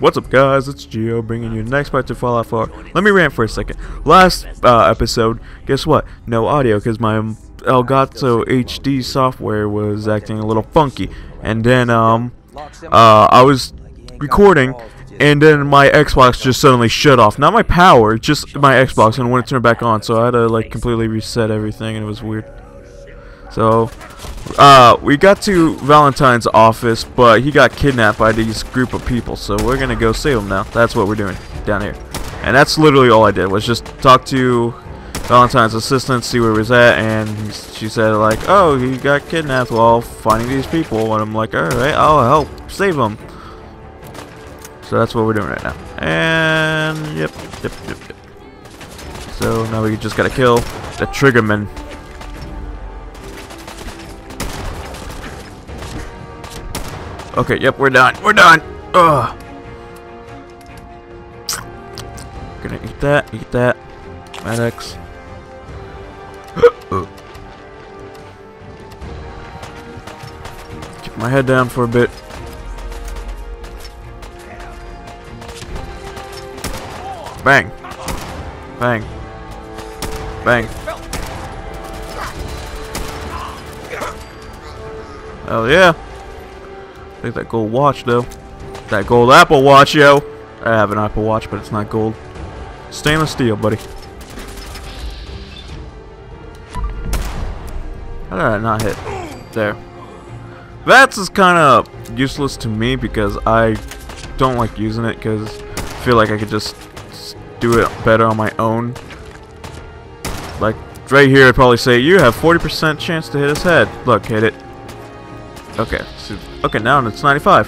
What's up, guys? It's Geo bringing you the next part to Fallout 4. Let me rant for a second. Last episode, guess what? No audio because my Elgato HD software was acting a little funky, and then I was recording, and then my Xbox just suddenly shut off. Not my power, just my Xbox, and when it turned back on, so I had to like completely reset everything, and it was weird. So we got to Valentine's office, but he got kidnapped by these group of people, so we're gonna go save him now. That's what we're doing down here, and that's literally all I did, was just talk to Valentine's assistant, see where he was at, and she said like, oh, he got kidnapped while finding these people, and I'm like, alright, I'll help save him. So that's what we're doing right now, and yep. So now we just gotta kill the triggerman. Okay, yep, we're done. We're done. Ugh. Gonna eat that. Medics. Keep my head down for a bit. Bang. Bang. Bang. Hell yeah. Take that gold watch, though. That gold Apple Watch, yo. I have an Apple Watch, but it's not gold. Stainless steel, buddy. How did I not hit? There. VATS is kind of useless to me because I don't like using it because I feel like I could just do it better on my own. Like, right here, I'd probably say, you have 40% chance to hit his head. Look, hit it. Okay, so, okay, now it's 95.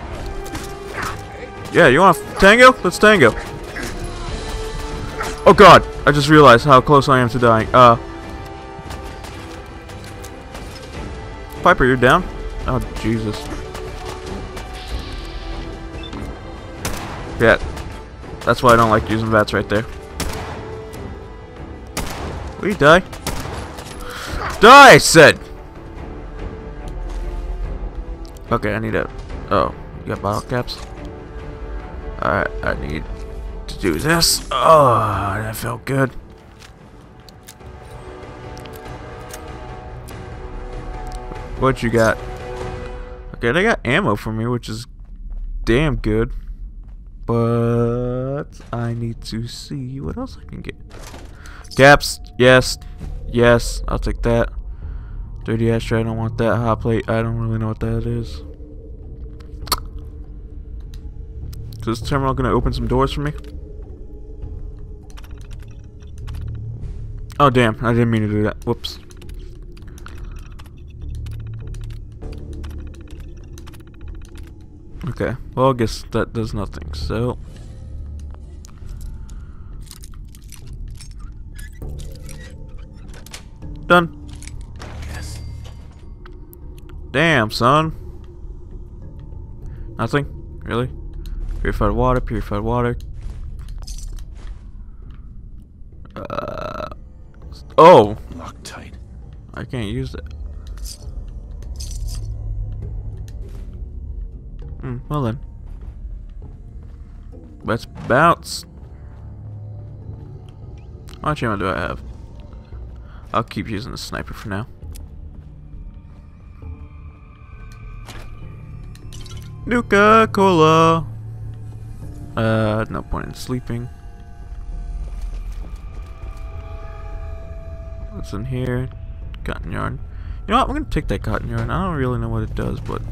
Yeah, you want to tango? Let's tango. Oh god, I just realized how close I am to dying. Piper, you're down? Oh, Jesus. Yeah, that's why I don't like using VATS right there. Will you die? Die, I said! Okay, I need a... Oh, you got bottle caps? Alright, I need to do this. Oh, that felt good. What you got? Okay, they got ammo for me, which is damn good. But I need to see what else I can get. Caps, yes. Yes, I'll take that. Dirty ashtray, I don't want that. Hot plate, I don't really know what that is. Is this terminal gonna open some doors for me? Oh damn, I didn't mean to do that. Whoops. Okay, well I guess that does nothing, so... Done. Damn, son. Nothing? Really? Purified water, purified water. Oh! Loctite. I can't use it. Well then. Let's bounce. How much ammo do I have? I'll keep using the sniper for now. Nuka-Cola. No point in sleeping. What's in here? Cotton yarn. You know what? I'm gonna take that cotton yarn. I don't really know what it does, but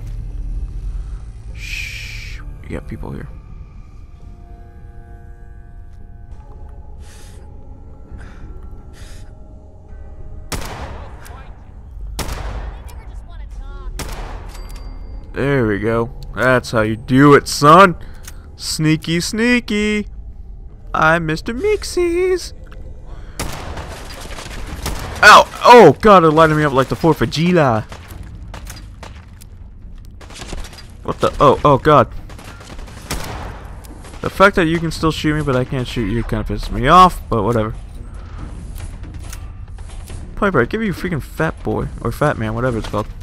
shh. You got people here. There we go. That's how you do it, son. Sneaky, sneaky. I'm Mr. Mixies. Ow! Oh god, it lighted me up like the 4th of July. What the? Oh god. The fact that you can still shoot me, but I can't shoot you, kind of pisses me off. But whatever. Piper, I give you a freaking fat boy or fat man, whatever it's called.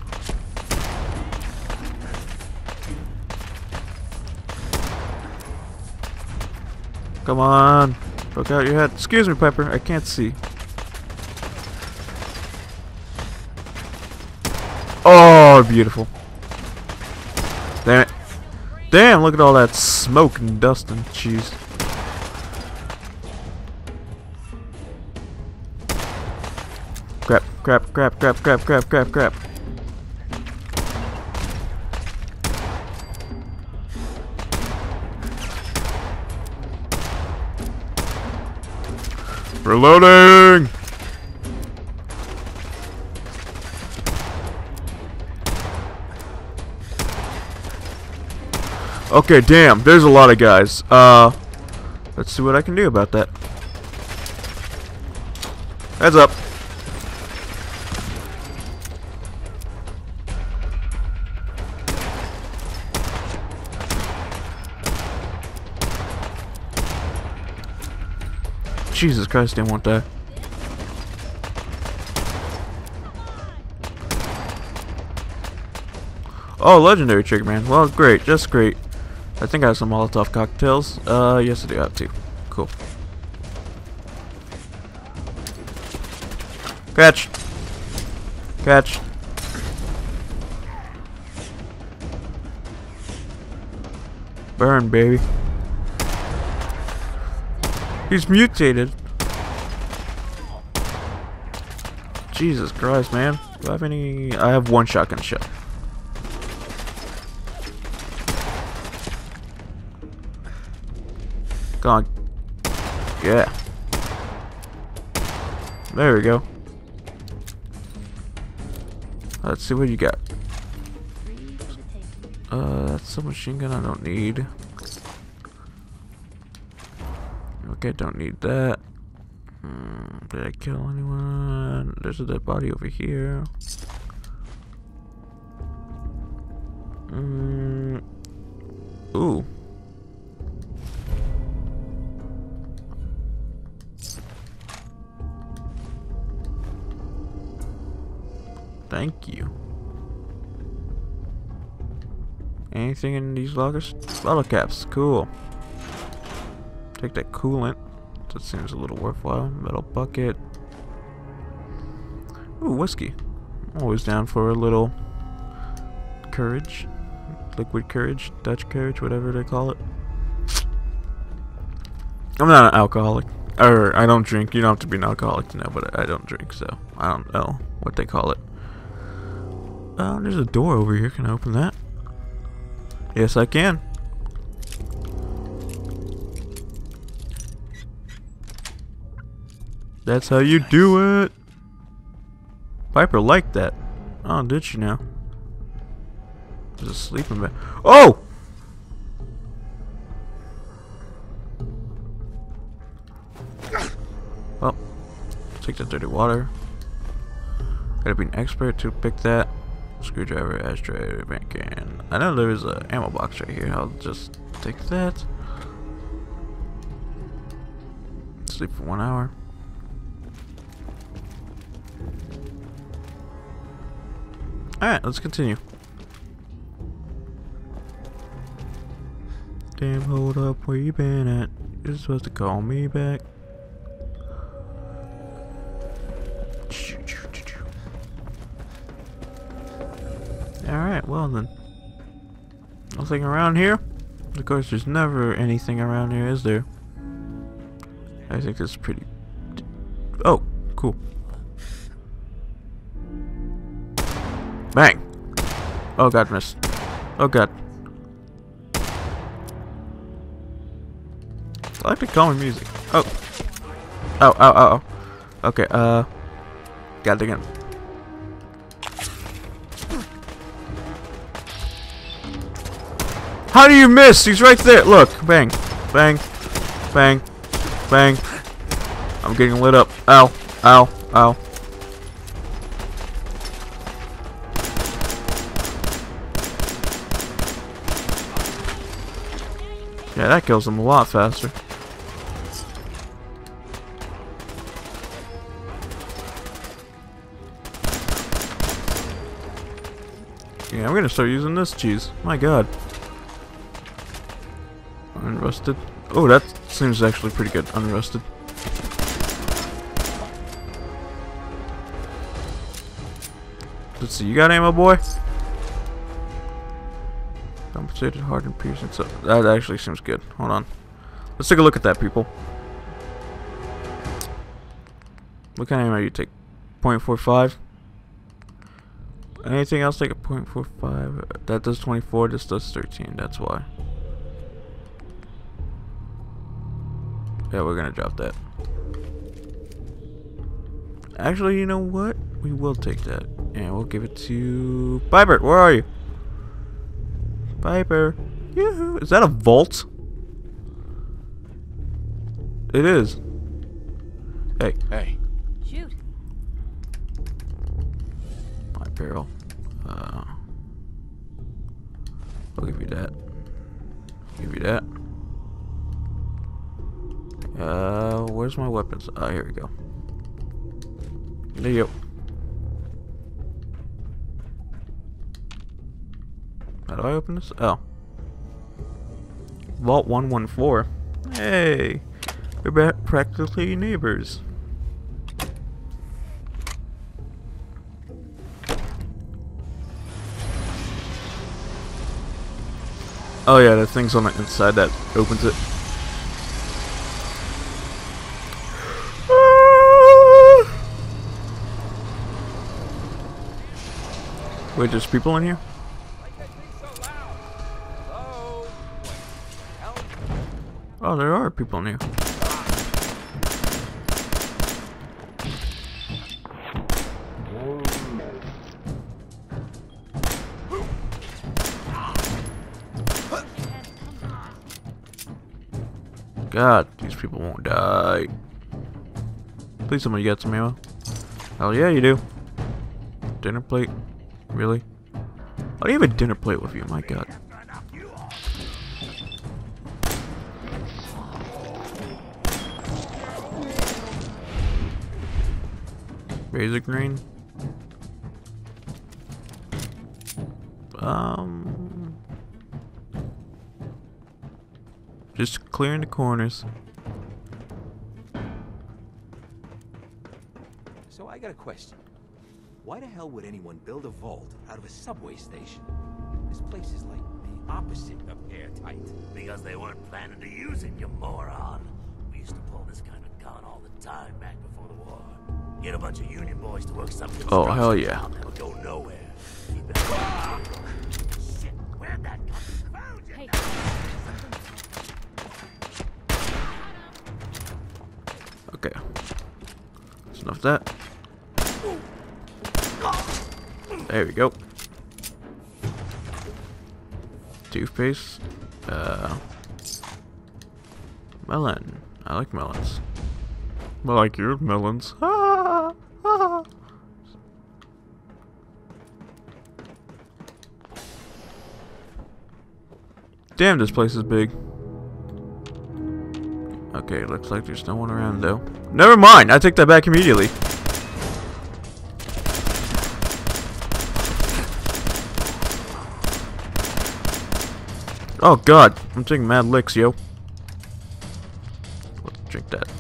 Come on. Poke out your head. Excuse me, Piper. I can't see. Oh, beautiful. Damn it. Damn, look at all that smoke and dust and cheese. Crap, crap, crap, crap, crap, crap, crap, crap. Reloading! Okay, damn, there's a lot of guys. Let's see what I can do about that. Heads up. Jesus Christ, didn't want that. Oh, legendary trigger man. Well, great, just great. I think I have some Molotov cocktails. Yes I do have two. Cool. Catch! Catch! Burn, baby. He's mutated. Jesus Christ, man. Do I have any? I have one shotgun shell. Come on. Yeah. There we go. Let's see what you got. That's a machine gun I don't need. Okay, don't need that. Did I kill anyone? There's a dead body over here. Ooh. Thank you. Anything in these lockers? Bottle caps. Cool. Take that coolant. That seems a little worthwhile. Metal bucket. Ooh, whiskey. I'm always down for a little courage. Liquid courage. Dutch courage, whatever they call it. I'm not an alcoholic. Or, I don't drink. You don't have to be an alcoholic to know, but I don't drink, so I don't know what they call it. There's a door over here. Can I open that? Yes, I can. That's how you do it. Piper liked that. Oh, did she now? There's a sleeping bag. Oh! Well, take the dirty water. Gotta be an expert to pick that. Screwdriver, ashtray, vent can. I know there is an ammo box right here. I'll just take that. Sleep for 1 hour. Alright, let's continue. Damn, hold up, where you been at? You're supposed to call me back. Alright, well then. Nothing around here? Of course, there's never anything around here, is there? I think that's pretty... Oh, cool. Bang! Oh god, missed. Oh god. I like the calming music. Oh. Oh, oh, oh, oh. Okay, got it again. How do you miss? He's right there. Look. Bang. Bang. Bang. Bang. I'm getting lit up. Ow. Ow. Ow. Yeah, that kills him a lot faster. Yeah, I'm gonna start using this cheese. My god. Unrusted. Oh, that seems actually pretty good. Unrusted. Let's see. You got ammo, boy? Compensated, hardened, piercing. So that actually seems good. Hold on. Let's take a look at that, people. What kind of ammo you take? 0.45. Anything else take a 0.45? That does 24. This does 13. That's why. Yeah, we're gonna drop that. Actually, you know what? We will take that, and we'll give it to Piper. Where are you? Piper. Yoo-hoo. Is that a vault? It is. Hey. Hey. Shoot. My barrel. I'll give you that. Give you that. Where's my weapons? Oh, here we go. There you go. How do I open this? Oh. Vault 114. Hey! We're practically neighbors. Oh yeah, the thing's on the inside that opens it. Wait, there's people in here? Oh, there are people in here. God, these people won't die. Please, somebody got some ammo. Hell yeah, you do. Dinner plate? Really? Why do you have a dinner plate with you? My God. Razor green? Just clearing the corners. So I got a question. Why the hell would anyone build a vault out of a subway station? This place is like the opposite of airtight. Because they weren't planning to use it, you moron. We used to pull this kind of gun all the time back before the war. Get a bunch of union boys to work something. Oh, hell yeah. That'll go nowhere. Shit, where'd that come from? Found you. Hey. Okay. That's enough of that. There we go. Toothpaste. Melon. I like melons. I like your melons. Ah, ah. Damn, this place is big. Okay, looks like there's no one around though. Never mind, I take that back immediately. Oh God, I'm taking mad licks, yo. Let's drink that.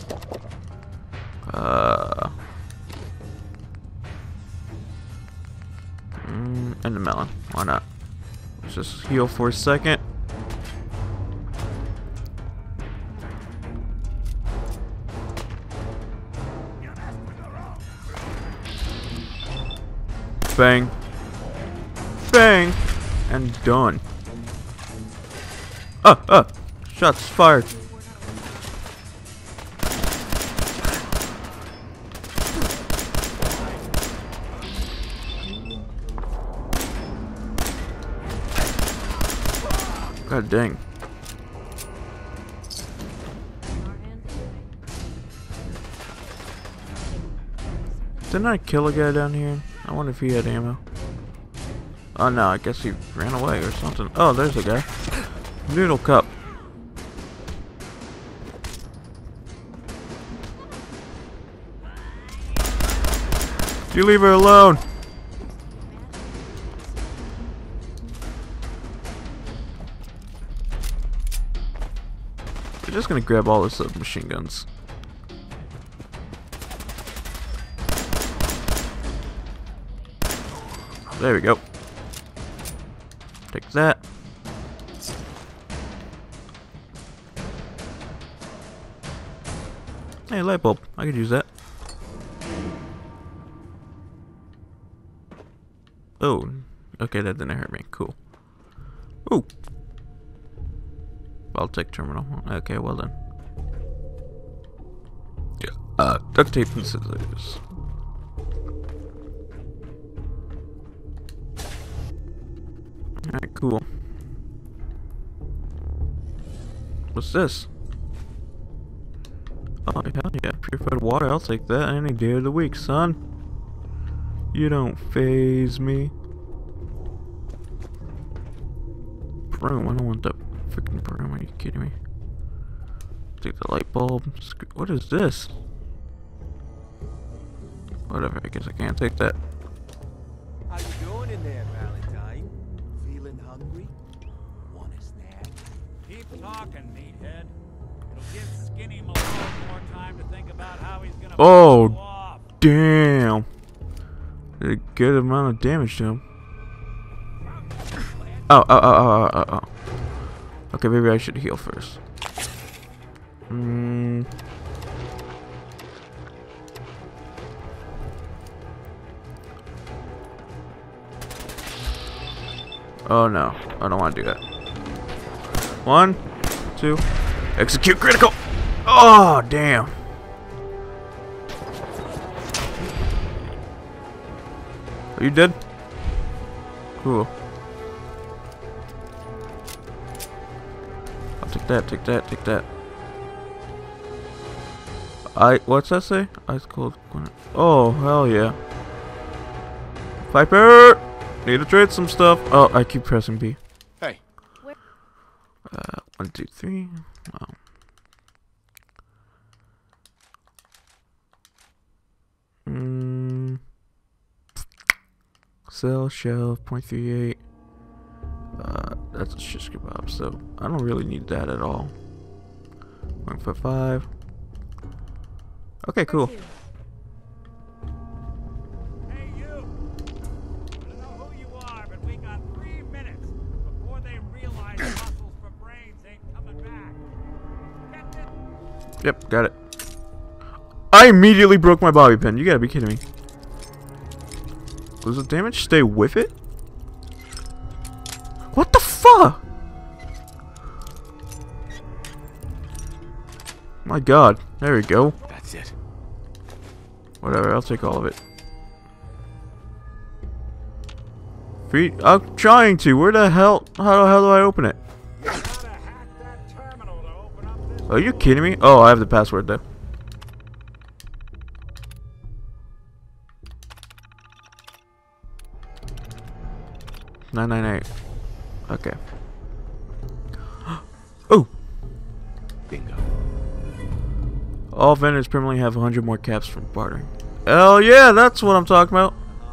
And the melon. Why not? Let's just heal for a second. Bang. Bang. And done. Shots fired. God dang. Didn't I kill a guy down here? I wonder if he had ammo. Oh no, I guess he ran away or something. Oh, there's a guy. Noodle cup. You leave her alone. We're just gonna grab all the submachine guns. There we go. Take that. Hey, light bulb. I could use that. Oh, okay, that didn't hurt me. Cool. Ooh. Baltic terminal. Okay, well done. Yeah. Duct tape and scissors. Alright, cool. What's this? Oh, hell yeah. Purified water, I'll take that any day of the week, son. You don't faze me. Broom, I don't want that freaking broom, are you kidding me? Take the light bulb. What is this? Whatever, I guess I can't take that. How you doing in there, Valentine? Feeling hungry? Want a snack? Keep talking, meathead. It'll give Skinny Malone more time to think about how he's gonna Oh, pull you off. damn. Did a good amount of damage to him. Oh. Okay, maybe I should heal first. Oh no, I don't want to do that. 1, 2, execute critical. Oh, damn. Are you dead? Cool. I'll take that, take that, take that. What's that say? Ice cold. Oh, hell yeah. Viper! Need to trade some stuff. Oh, I keep pressing B. Hey. 1, 2, 3. Oh. Cell, shelf, 0.38. That's a shish kebab, so I don't really need that at all. 1.5. Okay, cool. Hey, you! I don't know who you are, but we got 3 minutes before they realize muscles for brains ain't coming back. Get it? Yep, got it. I immediately broke my bobby pin. You gotta be kidding me. Does the damage stay with it? What the fuck? My god. There we go. That's it. Whatever, I'll take all of it. Feet? I'm trying to. Where the hell? How the hell do I open it? You gotta hack that terminal to open up this. Are you kidding me? Oh, I have the password though. $9.98. Okay. Oh! Bingo. All vendors permanently have 100 more caps from bartering. Hell yeah, that's what I'm talking about.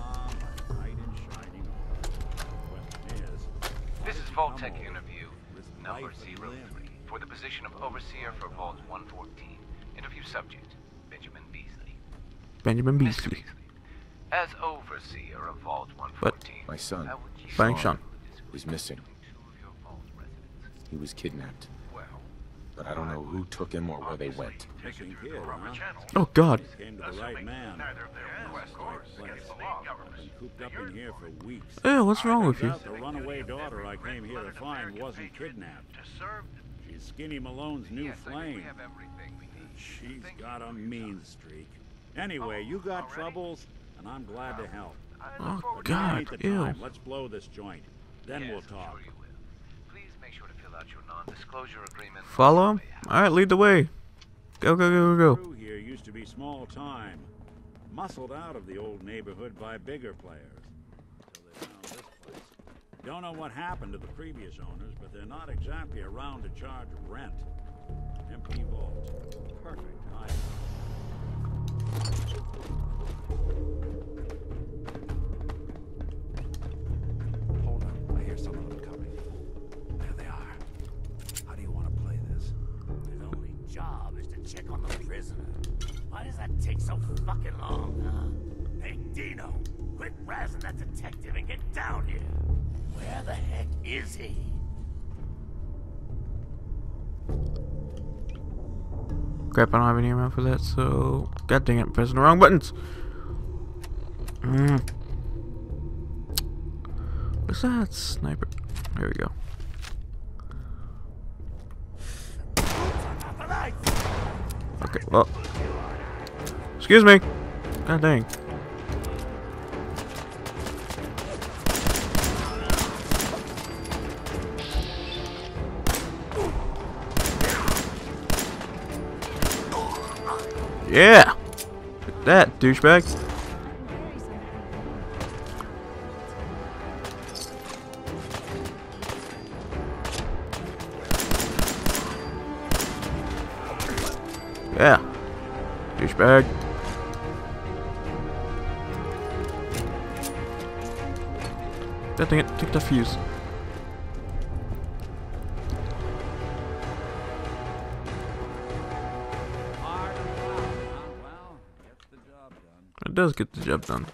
This is Vault-Tec interview, number 03, for the position of Overseer for Vault 114. Interview subject, Benjamin Beasley. Benjamin Mr. Beasley. Beasley, as Overseer of Vault 114, My son, how would you Fine, Sean. is missing. two of your Vault residents? He was kidnapped, Well, but I don't know who took him or where they went. Missing kid, huh? Oh god. Came to the right man. Been cooped up in here for weeks. Ew, what's wrong with you? Turns out the runaway daughter I came here to find wasn't kidnapped. She's Skinny Malone's new flame. She's got a mean streak. Anyway, you got troubles, and I'm glad to help. Oh But now ain't god, the ew. time. Let's blow this joint. Then we'll talk. please make sure to fill out your non-disclosure agreement. Follow him? Alright, lead the way. Go, go, go, go, go. Crew here used to be small time, muscled out of the old neighborhood by bigger players. Until they found this place. Don't know what happened to the previous owners, but they're not exactly around to charge rent. Empty vault. Perfect hiding. Hold on. I hear some of them coming. There they are. How do you want to play this? job is to check on the prisoner. Why does that take so fucking long, huh? Hey, Dino, quit razzing that detective and get down here. Where the heck is he? Crap, I don't have any ammo for that, so... God dang it, I'm pressing the wrong buttons! What's that? Sniper. There we go. Okay, well... Excuse me! God dang. Yeah! Take that, douchebag. Yeah. Douchebag. God dang it, take the fuse. It does get the job done.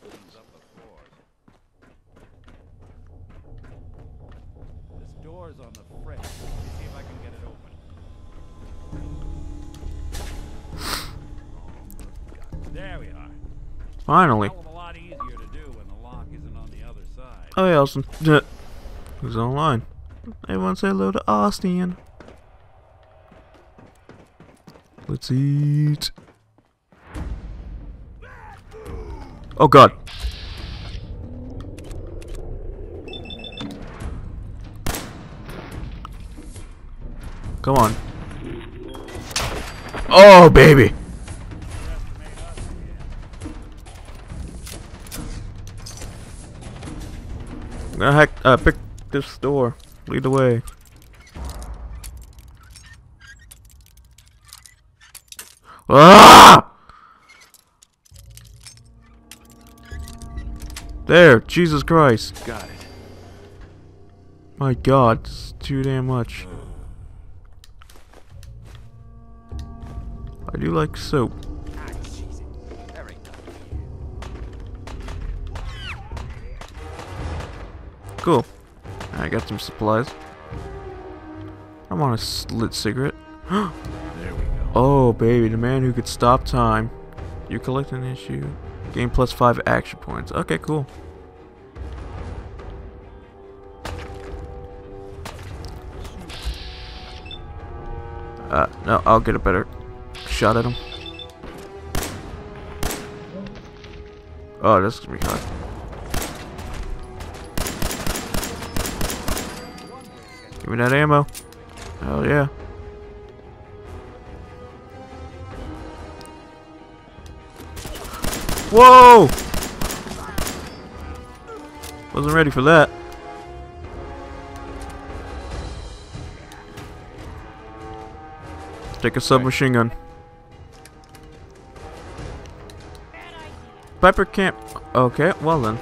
This door's on the fritz. Let me see if I can get it open. There we are. Finally. Hell of a lot easier to do when the lock isn't on the other side. Oh, hey, Austin. Who's online? Everyone say hello to Austin. Let's eat. Oh, God. Come on. Oh, baby. I'm gonna pick this door. Lead the way. Ah! There, Jesus Christ. Got it. My God, it's too damn much. I do like soap. Cool. I got some supplies. I want a lit cigarette. There we go. Oh, baby, the man who could stop time. You collect an issue. Gain plus 5 action points. Okay, cool. No, I'll get a better shot at him. Oh, this is gonna be hard. Give me that ammo. Hell yeah. Whoa! Wasn't ready for that. Take a submachine gun. Piper can't. Okay, well then.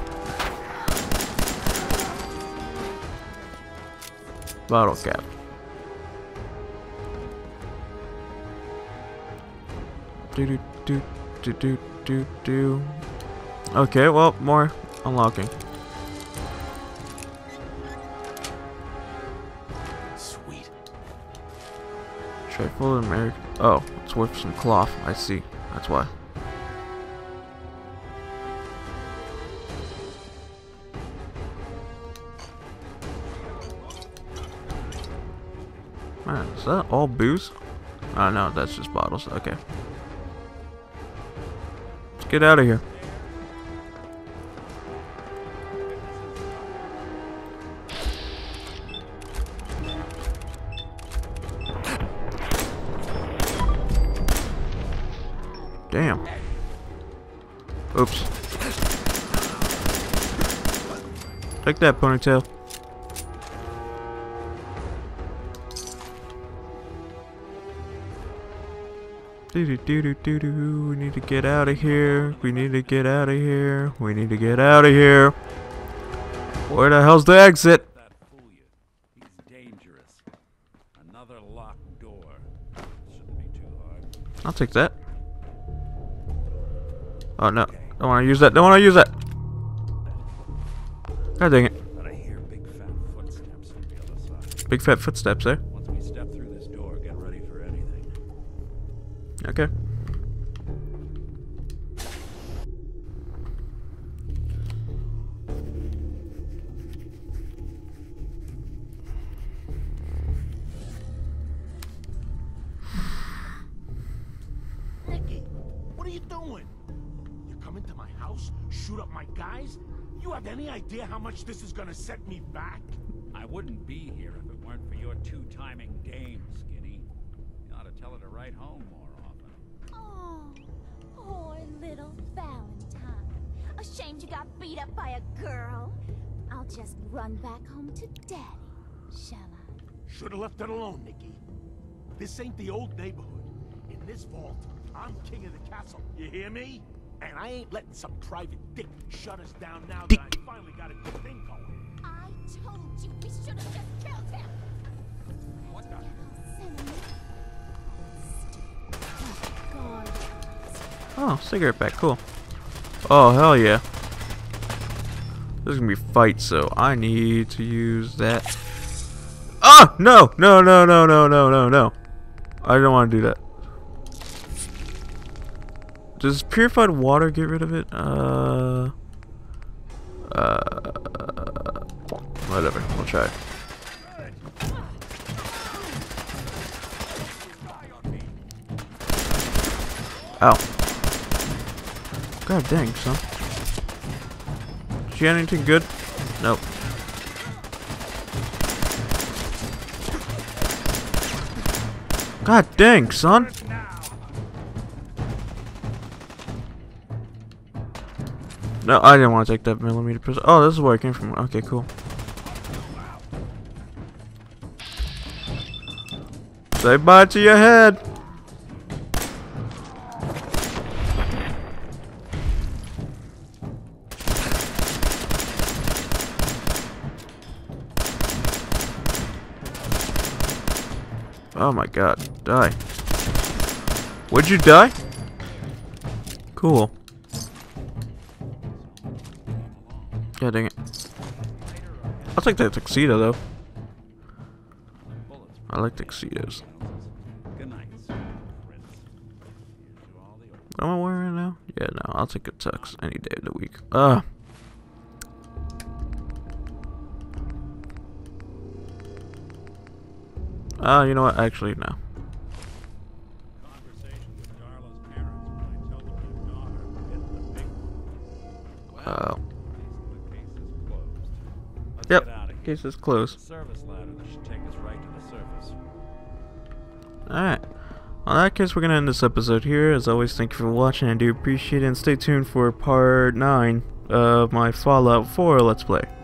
Bottle cap. Do do do do do do. Okay, well, more unlocking. Sweet. Trifle American. Oh, it's worth some cloth. I see. That's why. Man, is that all booze? Oh no, that's just bottles. Okay. Let's get out of here. Damn. Oops. Take that, ponytail. Do. We need to get out of here. We need to get out of here. We need to get out of here. Where the hell's the exit? That fool you. He's dangerous. Another locked door. Shouldn't I'll take that. Oh no. Don't want to use that. Don't want to use that. God dang it. But I hear big fat footsteps on the other side. Big fat footsteps there. Once we step through this door, get ready for anything. Okay. Nicky, what are you doing? You come into my house, shoot up my guys? You have any idea how much this is gonna set me back? I wouldn't be here if it weren't for your two-timing dame, Skinny. You ought to tell her to write home more often. Oh, poor little Valentine. Ashamed you got beat up by a girl. I'll just run back home to Daddy, shall I? Should've left it alone, Nicky. This ain't the old neighborhood. In this vault, I'm king of the castle. You hear me? And I ain't letting some private dick shut us down now that I finally got a good thing going. I told you we should have just killed him. What the? God. Oh, cigarette pack. Cool. Oh, hell yeah. There's gonna be fights, so I need to use that. Ah! No! No, no, no, no, no, no, no. I don't want to do that. Does purified water get rid of it? Whatever. We'll try it. Ow. God dang, son. Did you get anything good? Nope. God dang, son. No, I didn't want to take that millimeter pistol. Oh, this is where I came from. Okay, cool. Say bye to your head. Oh my god, die. Would you die? Cool. God dang it. I'll take that tuxedo though. I like tuxedos. Good night, Prince. What am I wearing right now? Yeah, no, I'll take a tux any day of the week. You know what? Actually, no. Conversation with Darla's parents when I tell them your daughter hit the big one. Well, the case is closed. Let's Yep. get out of here. Case is closed. Service ladder that should take us right to the surface. Alright. Well, in that case, we're going to end this episode here. As always, thank you for watching. I do appreciate it. And stay tuned for part 9 of my Fallout 4 Let's Play.